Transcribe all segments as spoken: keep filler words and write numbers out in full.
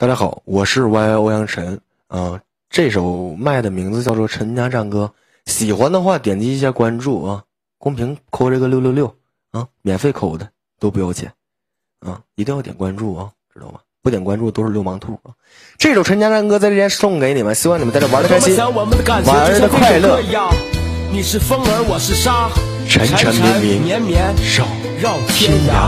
大家好，我是 Y Y 欧阳晨啊、呃。这首麦的名字叫做《陈家战歌》，喜欢的话点击一下关注啊，公屏扣这个六六六啊，免费扣的都不要钱啊，一定要点关注啊，知道吗？不点关注都是流氓兔啊！这首《陈家战歌》在这边送给你们，希望你们在这玩的开心，玩的快乐。 你是风儿，我是沙， 缠缠绵绵， 绵绵绕绕天涯。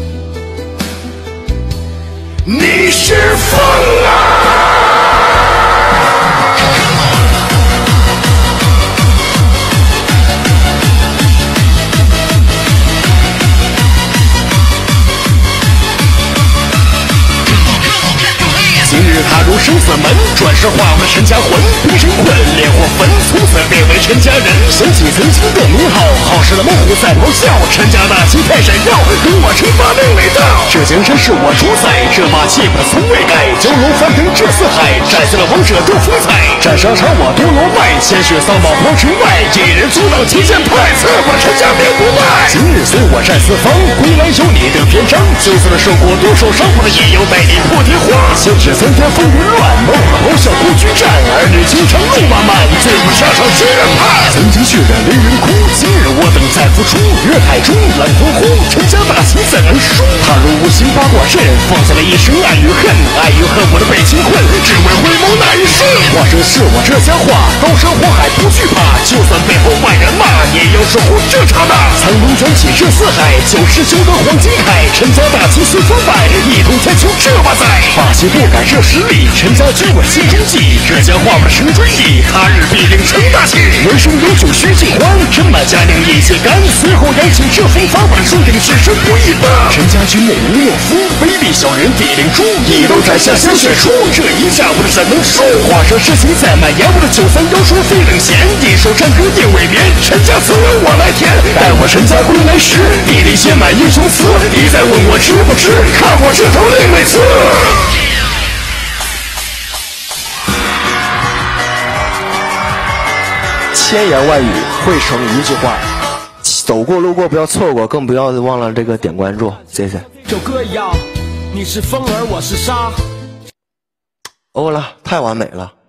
你是风儿。今日踏入生死门，转世化为陈家魂，冰神棍，烈火焚，从此变为陈家人。想起曾经的名号，好事的猛虎在咆哮，陈家大旗太闪耀，跟我称霸另类道。这江山是我主宰，这把气不从未改。蛟龙翻腾这四海，斩下了王者多风采。斩杀杀我多罗麦，鲜血扫扫皇城外，一人阻挡极剑派，策我陈家灭不败。今日随我战四方，归来有你的篇章。就算受过多受伤，我的也要带你破天荒。先是三天风云乱，猛虎咆哮不惧战，儿女情长路漫漫，醉舞沙场谁人盼？曾经血染雷人哭，今日我等再复出。月海中冷风呼，陈家大旗怎能输？踏入无形八卦阵，放下了一生爱与恨，爱与恨我的被情困，只为回眸那一瞬。话这是我这家话，刀山火海不惧怕，就算背后万人骂，也要守护这刹那。苍龙卷起这四海，九世修得黄金铠，陈家大旗四方摆，一统天穹这把载。霸气不改这实力，陈家军我心中记，这将化我神追忆，他日必定成大器。人生有酒须尽欢，斟满佳酿一起干，随后扬起这风帆，我的注定是身不一般。陈家军内无懦夫，卑鄙小人必领诛，一刀斩下鲜血出，这一下我的怎能输？话说事情再蔓延，我的九三妖术非等闲，一首战歌夜未眠，陈家此人我来填。待我陈家归来时，地里写满英雄词，你再问我值不值，看我这头另类刺。 千言万语汇成一句话，走过路过不要错过，更不要忘了这个点关注，谢谢。 首歌一样，你是风儿，我是沙。 欧了，太完美了。